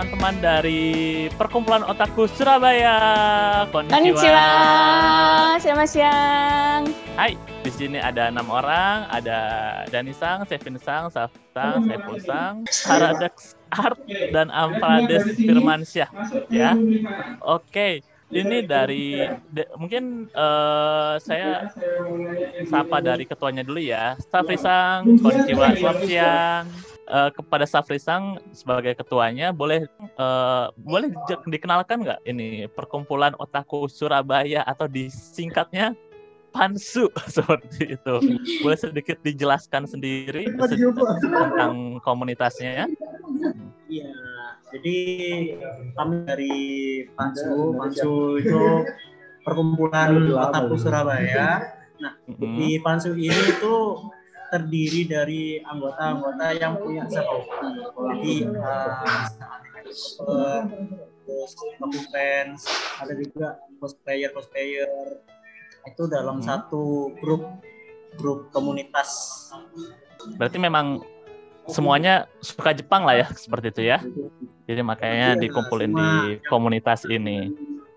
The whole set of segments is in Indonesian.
teman-teman dari Perkumpulan Otaku Surabaya. Konnichiwa. Selamat siang. Hai, di sini ada 6 orang, ada Danisang, Sevinsang, Saftang, Sepulsang, Paradex Art, dan Amprades Firmansyah. Ya, oke. Ini dari mungkin saya sapa dari ketuanya dulu ya. Safrisang, konnichiwa, selamat siang. Kepada Safrisang sebagai ketuanya, boleh dikenalkan nggak ini Perkumpulan Otaku Surabaya atau disingkatnya Pansu seperti itu. Boleh sedikit dijelaskan sendiri tentang komunitasnya ya? Iya, jadi kami dari Pansu itu Perkumpulan Otaku Surabaya. Nah, di Pansu ini itu terdiri dari anggota-anggota yang punya seperti jadi fans, ada juga cosplayer itu dalam satu grup komunitas. Berarti memang semuanya suka Jepang lah ya, seperti itu ya. Jadi makanya dikumpulin di komunitas ini.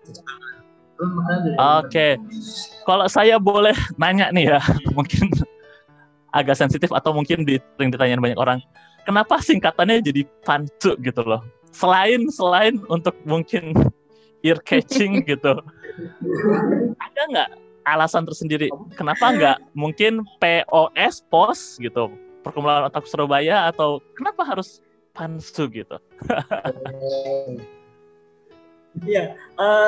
Oke. Kalau saya boleh nanya nih ya, mungkin agak sensitif atau mungkin sering ditanyain banyak orang, kenapa singkatannya jadi Pansu gitu loh? Selain untuk mungkin ear catching gitu, ada nggak alasan tersendiri? Kenapa nggak mungkin POS gitu, Perkumpulan Otaku Surabaya, atau kenapa harus Pansu gitu? Iya,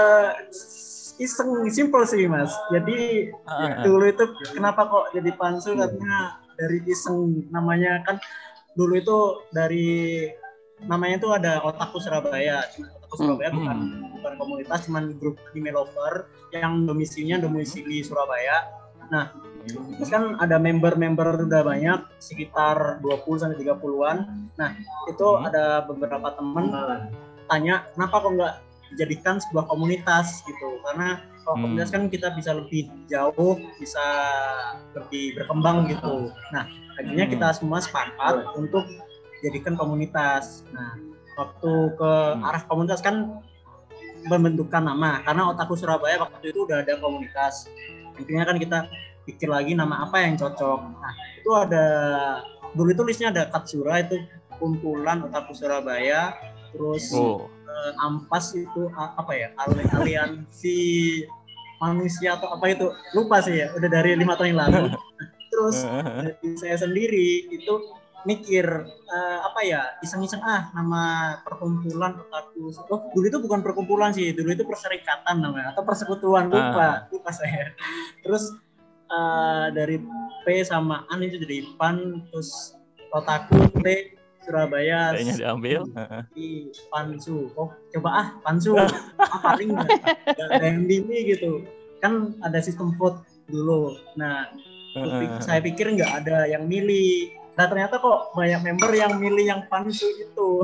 iseng simple sih Mas. Jadi dulu itu kenapa kok jadi Pansu, karena dari iseng. Namanya kan dulu itu dari namanya itu ada Otaku Surabaya. Otaku Surabaya bukan komunitas, cuman grup anime lover yang domisili Surabaya. Nah, terus kan ada member udah banyak, sekitar 20-30-an. Nah, itu ada beberapa teman tanya, kenapa kok nggak dijadikan sebuah komunitas gitu, karena kalau komunitas kan kita bisa lebih jauh, bisa lebih berkembang gitu. Nah, akhirnya kita semua sepakat untuk jadikan komunitas. Nah, waktu ke arah komunitas kan membentukkan nama, karena Otaku Surabaya waktu itu udah ada komunitas. Intinya kan kita pikir lagi nama apa yang cocok. Nah, itu ada dulu itu listnya ada Katsura, itu kumpulan Otaku Surabaya, terus Ampas itu apa ya, aliansi manusia atau apa itu, lupa sih ya, udah dari 5 tahun yang lalu. Terus dari saya sendiri itu mikir apa ya, iseng-iseng nama perkumpulan Otaku. Dulu itu bukan perkumpulan sih, dulu itu perserikatan namanya, atau persekutuan, lupa saya. Terus dari P sama An itu jadi Pan, terus Otaku T Surabaya, kayaknya diambil di Pansu. Coba Pansu paling nggak ada yang milih gitu kan, ada sistem vote dulu. Nah, saya pikir nggak ada yang milih. Nah, ternyata kok banyak member yang milih yang Pansu itu.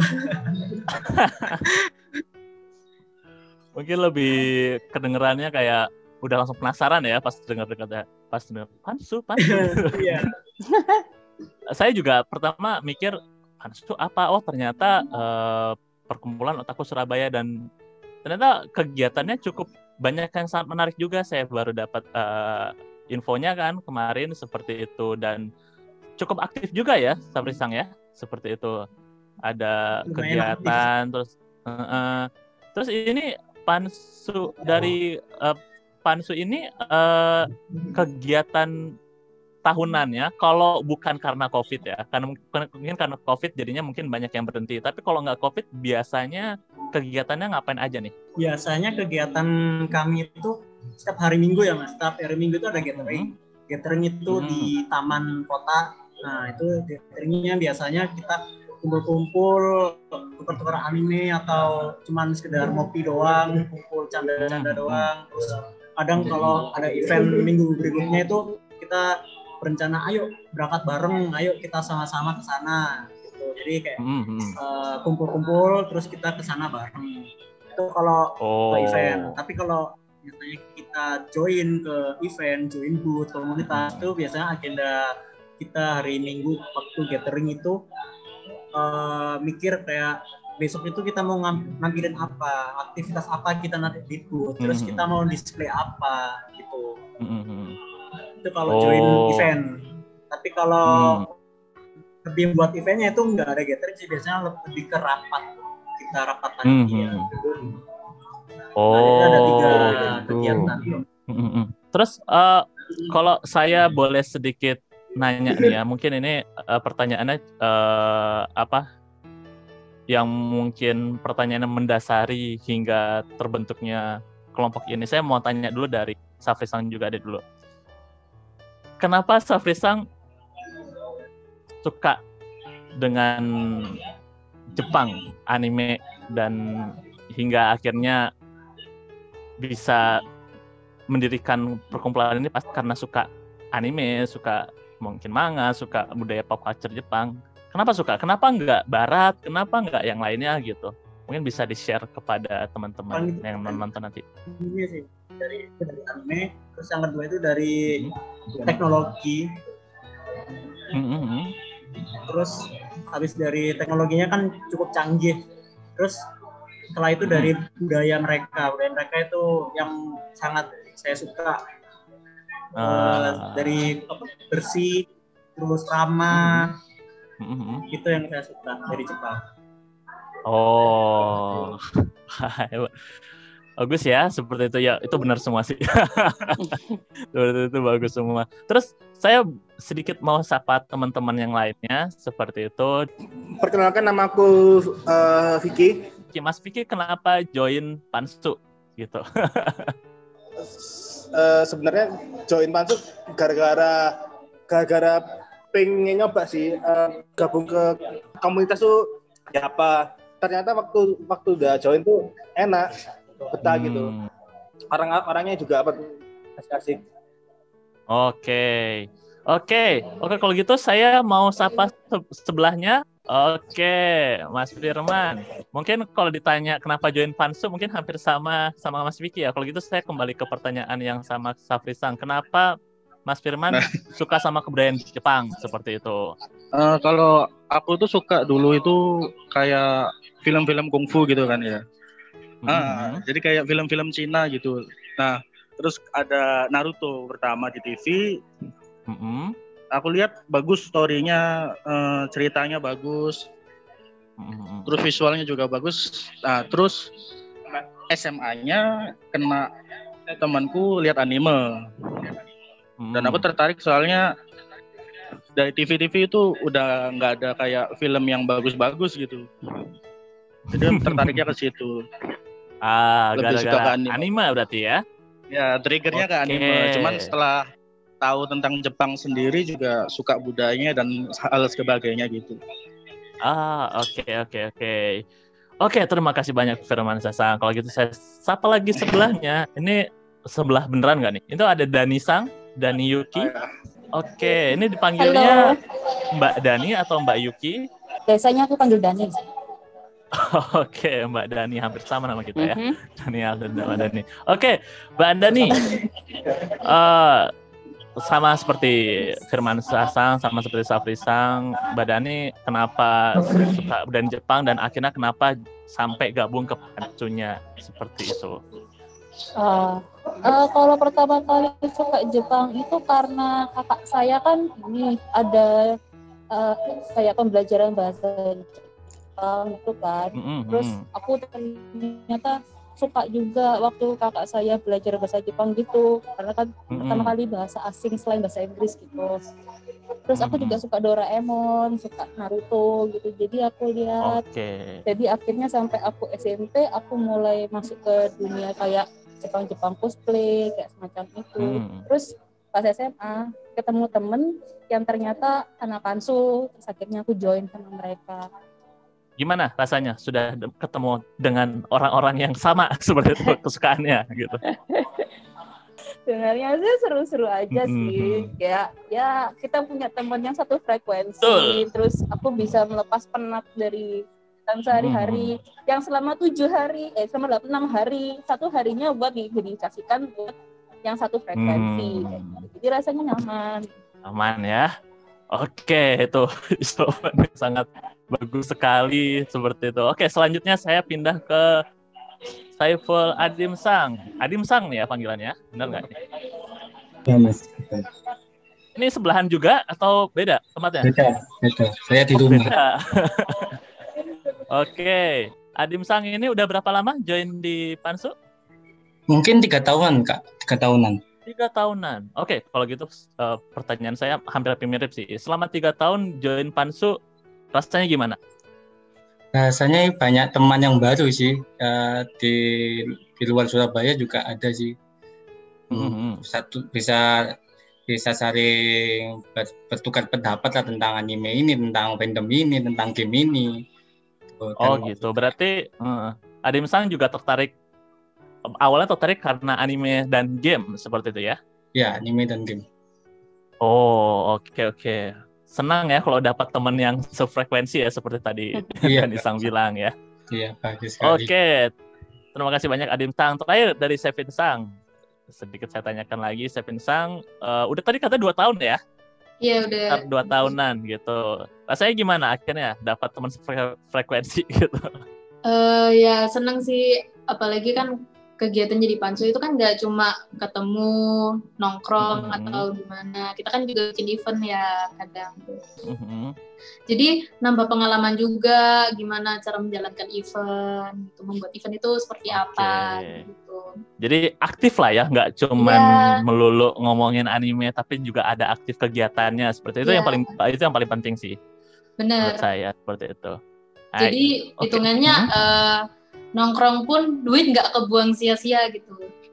Mungkin lebih kedengerannya kayak udah langsung penasaran ya pas dengar Pansu. Iya. Saya juga pertama mikir Pansu apa? Oh, ternyata Perkumpulan Otaku Surabaya, dan ternyata kegiatannya cukup banyak yang sangat menarik juga. Saya baru dapat infonya kan kemarin seperti itu, dan cukup aktif juga ya, Safrisang ya, seperti itu. Ada kegiatan, terus ini Pansu dari Pansu ini kegiatan tahunannya, kalau bukan karena COVID ya, karena mungkin karena COVID jadinya mungkin banyak yang berhenti. Tapi kalau nggak COVID, biasanya kegiatannya ngapain aja nih? Biasanya kegiatan kami itu setiap hari Minggu ya Mas. Setiap hari Minggu itu ada gathering. Gathering itu di taman kota. Nah, itu gatheringnya biasanya kita kumpul-kumpul, tukar-tukar anime, atau cuman sekedar ngopi doang, kumpul canda-canda doang. Terus kadang kalau ada event minggu berikutnya itu kita berencana, ayo berangkat bareng, ayo kita sama-sama ke sana gitu. Jadi kayak kumpul-kumpul terus kita ke sana bareng. Itu kalau ke event. Tapi kalau biasanya kita join ke event, join booth komunitas, itu biasanya agenda kita hari Minggu waktu gathering itu mikir kayak besok itu kita mau nampilin apa, aktivitas apa kita nanti di booth, terus kita mau display apa gitu. Itu kalau join event. Tapi kalau lebih buat eventnya itu nggak ada gathering sih, biasanya lebih ke rapat, kita rapat panitia. Ada 3 kegiatan. Terus kalau saya boleh sedikit nanya nih ya, mungkin ini pertanyaannya yang mungkin pertanyaannya mendasari hingga terbentuknya kelompok ini. Saya mau tanya dulu dari Safrisang juga ada dulu. Kenapa Safrisang suka dengan Jepang, anime, dan hingga akhirnya bisa mendirikan perkumpulan ini pasti karena suka anime, suka mungkin manga, suka budaya pop culture Jepang. Kenapa suka? Kenapa enggak Barat? Kenapa enggak yang lainnya gitu? Mungkin bisa di-share kepada teman-teman yang nonton nanti. Iya sih, dari anime, terus yang kedua itu dari teknologi. Terus habis dari teknologinya kan cukup canggih. Terus setelah itu dari budaya mereka itu yang sangat saya suka. Dari bersih, terus ramah. Itu yang saya suka dari Jepang. Oh, bagus ya, seperti itu ya, itu benar semua sih. Seperti itu bagus semua. Terus saya sedikit mau sapa teman-teman yang lainnya seperti itu. Perkenalkan, nama aku Vicky. Mas Vicky, kenapa join Pansu gitu? Sebenarnya join Pansu gara-gara pengen nyoba sih, gabung ke komunitas tuh ya apa. Ternyata waktu udah join tuh enak, betah gitu. Orangnya juga asik. Oke, kalau gitu saya mau sapa sebelahnya. Oke, Mas Firman. Mungkin kalau ditanya kenapa join Pansu mungkin hampir sama Mas Vicky ya. Kalau gitu saya kembali ke pertanyaan yang sama Safrisang. Kenapa Mas Firman suka sama kebudayaan Jepang seperti itu? Kalau aku tuh suka dulu itu kayak film-film kungfu gitu kan ya. Jadi kayak film-film Cina gitu. Nah, terus ada Naruto pertama di TV. Aku lihat bagus story-nya, ceritanya bagus. Terus visualnya juga bagus. Nah, terus SMA-nya kena temanku lihat anime. Dan aku tertarik soalnya dari TV itu udah nggak ada kayak film yang bagus-bagus gitu. Jadi tertariknya ke situ. Lebih suka ke anime berarti ya? Ya, triggernya ke anime. Cuman setelah tahu tentang Jepang sendiri juga suka budayanya dan hal sebagainya gitu. Oke, terima kasih banyak Firman Sasang. Kalau gitu saya sapa lagi sebelahnya. Ini sebelah beneran nggak nih? Itu ada Dani Sang, Dani Yuki. Oke, ini dipanggilnya Mbak Dani atau Mbak Yuki? Biasanya aku panggil Dani. Oke, Mbak Dani, hampir sama nama kita ya. Daniel dan Mbak Dani. Oke, Mbak Dani. Sama seperti Firman Sasang, sama seperti Safrisang, Mbak Dani kenapa suka budaya Jepang dan akhirnya kenapa sampai gabung ke Pansunya seperti itu? Kalau pertama kali suka Jepang itu karena kakak saya kan ini ada kayak pembelajaran bahasa Jepang itu kan. Terus aku ternyata suka juga waktu kakak saya belajar bahasa Jepang gitu, karena kan pertama kali bahasa asing selain bahasa Inggris gitu. Terus aku juga suka Doraemon, suka Naruto gitu, jadi aku lihat. Jadi akhirnya sampai aku SMP aku mulai masuk ke dunia kayak Jepang cosplay kayak semacam itu. Terus pas SMA ketemu temen yang ternyata anak Pansu, terus akhirnya aku join sama mereka. Gimana rasanya sudah ketemu dengan orang-orang yang sama seperti itu kesukaannya gitu? Sebenarnya sih seru-seru aja sih, kayak ya kita punya teman yang satu frekuensi. Terus aku bisa melepas penat dari sehari-hari yang selama 6 hari, 1 harinya buat didedikasikan buat yang satu frekuensi. Jadi rasanya nyaman ya. Oke, itu jawabannya sangat bagus sekali seperti itu. Oke, selanjutnya saya pindah ke Saiful Adim Sang. Adim Sang nih ya panggilannya, benar nggak? Ya Mas. Ini sebelahan juga atau beda tempatnya? Beda. Saya di rumah. Beda. Oke, Adim Sang ini udah berapa lama join di Pansu? Mungkin 3 tahunan Kak, 3 tahunan. 3 tahunan. Oke, kalau gitu pertanyaan saya hampir mirip sih. Selama 3 tahun join Pansu, rasanya gimana? Rasanya banyak teman yang baru sih. Di luar Surabaya juga ada sih. Bisa saling bertukar pendapat lah tentang anime ini, tentang fandom ini, tentang game ini. Oh gitu. Berarti Adim Sang juga awalnya tertarik karena anime dan game seperti itu ya? Ya, anime dan game. Oh, oke. Senang ya kalau dapat teman yang sefrekuensi ya seperti tadi yang Sang bilang ya. Iya, bagus sekali. Oke. Terima kasih banyak Adim Sang. Terakhir dari Sevin Sang. Sedikit saya tanyakan lagi, Sevin Sang, udah tadi kata 2 tahun ya? Iya, udah. 2 tahunan gitu. Rasanya gimana akhirnya dapat teman sefrekuensi gitu? Ya seneng sih, apalagi kan kegiatan jadi Pansu itu kan nggak cuma ketemu nongkrong atau gimana, kita kan juga bikin event ya kadang tuh. Jadi nambah pengalaman juga gimana cara menjalankan event, gitu, membuat event itu seperti apa gitu. Jadi aktif lah ya, nggak cuma melulu ngomongin anime, tapi juga ada aktif kegiatannya seperti itu. Itu yang paling penting sih. Bener. Menurut saya seperti itu. Jadi hitungannya nongkrong pun duit nggak kebuang sia-sia gitu.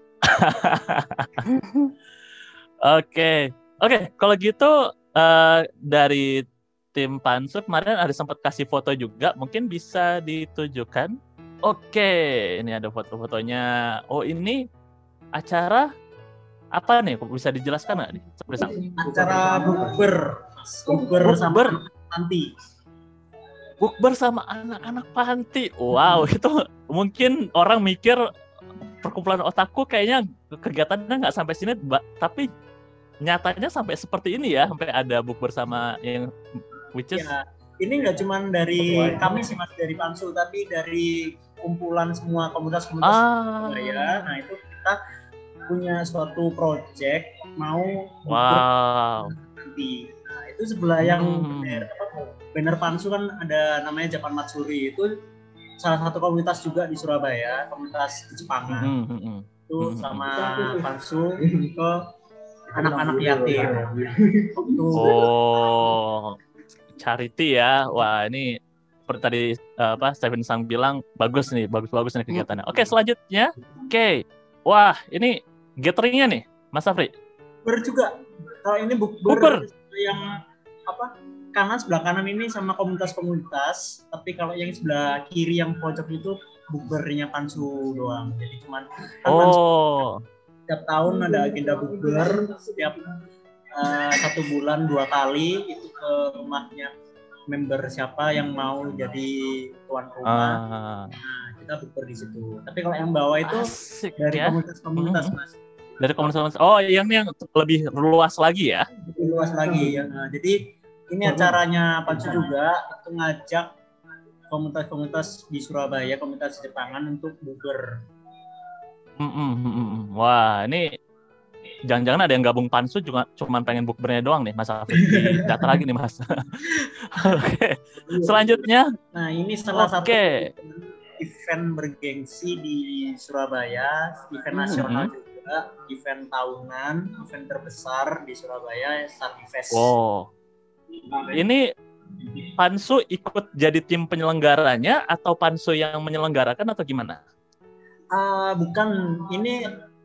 Oke. Kalau gitu dari tim Pansu kemarin ada sempat kasih foto juga, mungkin bisa ditujukan. Oke, ini ada foto-fotonya. Oh, ini acara apa nih? Bisa dijelaskan nggak nih? Acara bukber sama nanti. Bukber sama anak-anak panti. Wow, itu mungkin orang mikir perkumpulan otaku kayaknya kegiatannya nggak sampai sini, tapi nyatanya sampai seperti ini ya, sampai ada bukber sama yang which is ini nggak cuma dari kami sih Mas, dari Pansu, tapi dari kumpulan semua komunitas-komunitas ya. Nah, itu kita punya suatu project mau nanti. Nah, itu sebelah yang banner Pansu kan ada namanya Japan Matsuri, itu salah satu komunitas juga di Surabaya, komunitas di Jepangan. Itu sama Pansu ke anak-anak yatim. Charity ya. Wah, ini seperti tadi Stephen Sang bilang bagus nih kegiatannya. Oke, selanjutnya. Wah, ini gatheringnya nih, Mas Afri. Bukber juga. Kalau ini bukber yang kanan, sebelah kanan ini sama komunitas-komunitas, tapi kalau yang sebelah kiri yang pojok itu bukbernya Pansu doang. Jadi cuman setiap tahun ada agenda bukber, setiap 1 bulan 2 kali itu ke rumahnya member siapa yang mau jadi tuan rumah. Nah, kita bukber di situ. Tapi kalau yang bawah itu dari komunitas-komunitas Mas. Dari komunitas. Oh, yang lebih luas lagi ya? Lebih luas lagi ya. Nah, jadi ini acaranya Pansu juga, itu ngajak komunitas-komunitas di Surabaya, komunitas Jepangan untuk bukber. Wah, ini jangan-jangan ada yang gabung Pansu cuma pengen bukbernya doang nih, Mas Afri. Data lagi nih, Mas. Oke. Selanjutnya. Nah, ini salah satu event bergengsi di Surabaya, event nasional juga, event tahunan, event terbesar di Surabaya, Starnifest. Ini Pansu ikut jadi tim penyelenggaranya atau Pansu yang menyelenggarakan atau gimana? Bukan, ini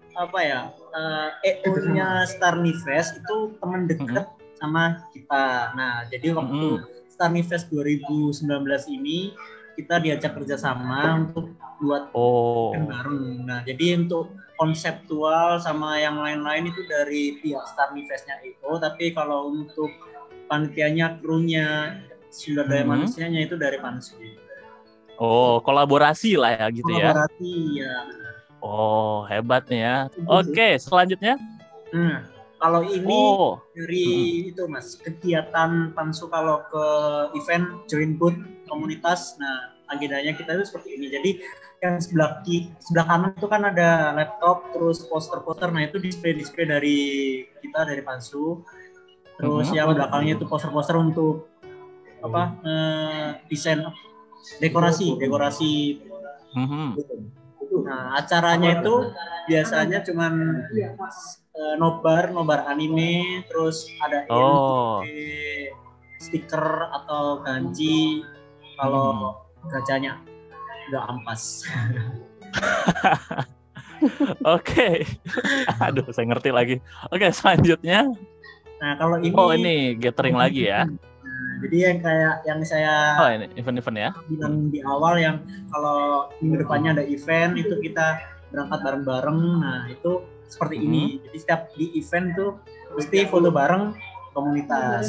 EO-nya Starnifest itu teman dekat sama kita. Nah, jadi waktu Starnifest 2019 ini kita diajak kerjasama untuk buat event bareng. Nah, jadi untuk konseptual sama yang lain-lain itu dari pihak Starnifest-nya EO, tapi kalau untuk panitianya, krunya, sumber daya manusianya itu dari Pansu. Kolaborasi lah ya gitu ya. Kolaborasi ya. Hebat nih ya. Oke, selanjutnya. Kalau ini dari itu Mas, kegiatan Pansu kalau ke event join booth komunitas, nah agendanya kita itu seperti ini. Jadi yang sebelah kanan itu kan ada laptop, terus poster-poster, nah itu display dari kita dari Pansu. Terus yang belakangnya itu poster-poster untuk desain dekorasi. Nah, acaranya itu biasanya cuman nobar anime, terus ada stiker atau ganji kalau gajahnya udah ampas. Oke. Aduh, saya ngerti lagi. Oke, selanjutnya. Nah, kalau ini ini gathering lagi ya. Jadi yang saya ini event-event ya. Bilang di awal yang kalau minggu depannya ada event itu kita berangkat bareng-bareng. Nah, itu seperti ini. Jadi setiap di event tuh mesti foto bareng komunitas.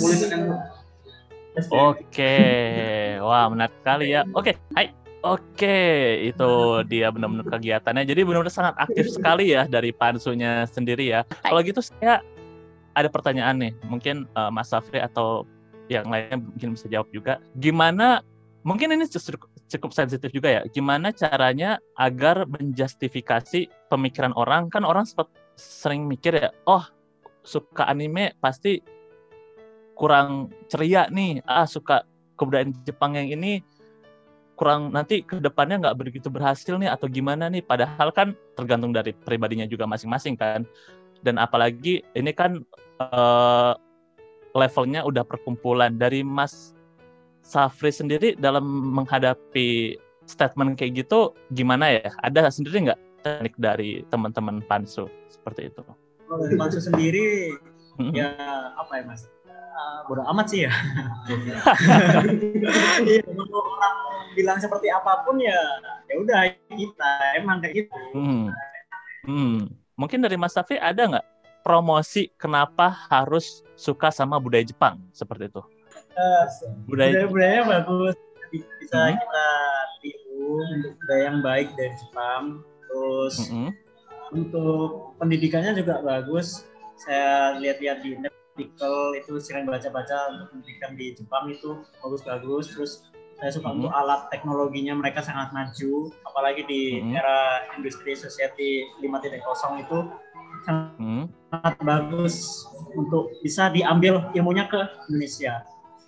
Oke. Wah, menarik sekali ya. Oke, itu dia benar-benar kegiatannya. Jadi benar-benar sangat aktif sekali ya dari Pansunya sendiri ya. Kalau gitu saya ada pertanyaan nih. Mungkin Mas Safri atau yang lainnya mungkin bisa jawab juga. Gimana, mungkin ini cukup sensitif juga ya, gimana caranya agar menjustifikasi pemikiran orang, kan orang sering mikir ya, suka anime pasti kurang ceria nih, suka kebudayaan Jepang yang ini kurang, nanti ke depannya nggak begitu berhasil nih, atau gimana nih, padahal kan tergantung dari pribadinya juga masing-masing kan, dan apalagi ini kan levelnya udah perkumpulan. Dari Mas Safri sendiri dalam menghadapi statement kayak gitu gimana ya? Ada sendiri nggak teknik dari teman-teman Pansu seperti itu? Kalau dari Pansu sendiri ya apa ya Mas? Bodo amat sih ya. Kalau orang bilang seperti apapun ya udah kita emang kayak gitu. Mungkin dari Mas Safri ada nggak promosi kenapa harus suka sama budaya Jepang seperti itu? Budaya bagus, bisa kita tiru untuk budaya yang baik dari Jepang. Terus untuk pendidikannya juga bagus. Saya lihat-lihat di artikel itu sering baca-baca untuk pendidikan di Jepang itu bagus-bagus. Terus saya suka untuk alat teknologinya, mereka sangat maju, apalagi di era industri society 5.0 itu sangat bagus untuk bisa diambil ilmunya ke Indonesia.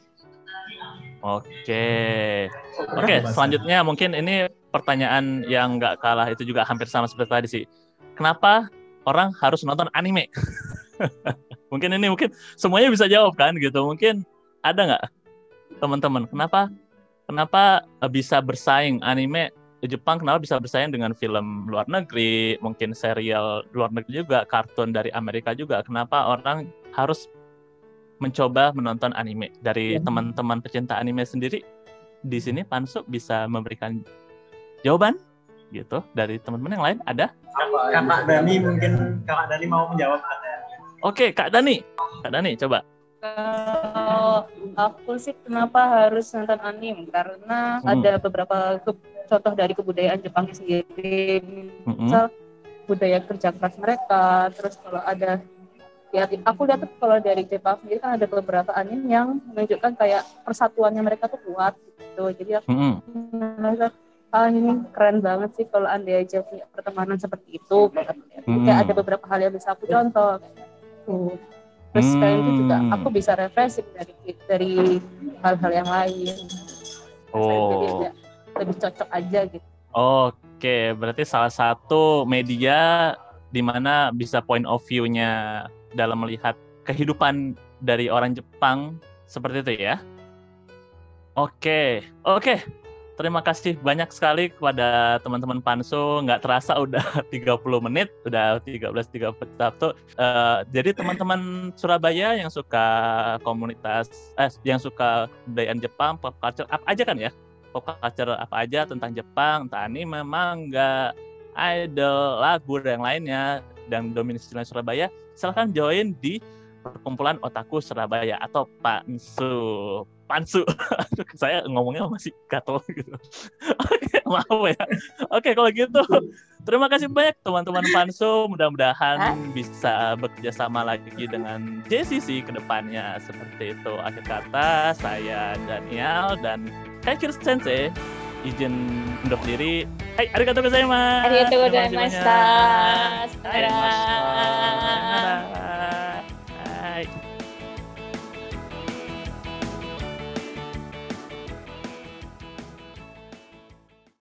Oke, selanjutnya mungkin ini pertanyaan yang nggak kalah itu juga hampir sama seperti tadi sih. Kenapa orang harus nonton anime? Mungkin semuanya bisa jawab kan gitu. Mungkin ada nggak teman-teman? Kenapa bisa bersaing anime Jepang, kenapa bisa bersaing dengan film luar negeri, mungkin serial luar negeri juga, kartun dari Amerika juga. Kenapa orang harus mencoba menonton anime? Dari teman-teman pecinta anime sendiri, di sini Pansu bisa memberikan jawaban gitu dari teman-teman yang lain. Ada? Kakak Dani, mungkin Kakak Dani mau menjawab. Oke, Kak Dani coba. Kalau aku sih kenapa harus nonton anime? Karena ada beberapa contoh dari kebudayaan Jepang sendiri, misal budaya kerja keras mereka. Terus kalau ada, ya aku lihat kalau dari Jepang sendiri kan ada beberapa anime yang menunjukkan kayak persatuannya mereka tuh kuat gitu. Jadi aku merasa ini keren banget sih kalau andai aja punya pertemanan seperti itu. Kayak ada beberapa hal yang bisa aku contoh. Terus selain itu juga aku bisa refreshing dari hal-hal yang lain. Jadi lebih cocok aja gitu. Oke, berarti salah satu media di mana bisa point of view-nya dalam melihat kehidupan dari orang Jepang seperti itu ya. Oke. Terima kasih banyak sekali kepada teman-teman Pansu. Nggak terasa udah 30 menit, udah 13.31. Jadi teman-teman Surabaya yang suka komunitas, yang suka kebudayaan Jepang, pop culture apa aja kan ya? Pop culture apa aja tentang Jepang, entah anime, manga, idol, lagu, dan yang lainnya, dan dominasi Surabaya, silahkan join di Perkumpulan Otaku Surabaya atau Pansu. Saya ngomongnya masih gatel gitu. Oke, maaf ya. Oke, kalau gitu Terima kasih banyak teman-teman Panso. Mudah-mudahan bisa bekerja sama lagi dengan JCC ke depannya. Seperti itu. Akhir kata, saya Daniel dan Kaikir Sensei izin undur diri. Hai, arigatou gozaimasu. Arigatou gozaimasu.